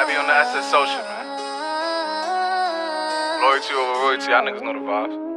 Heavy on the SS social, man. Loyalty over royalty, y'all niggas know the vibes.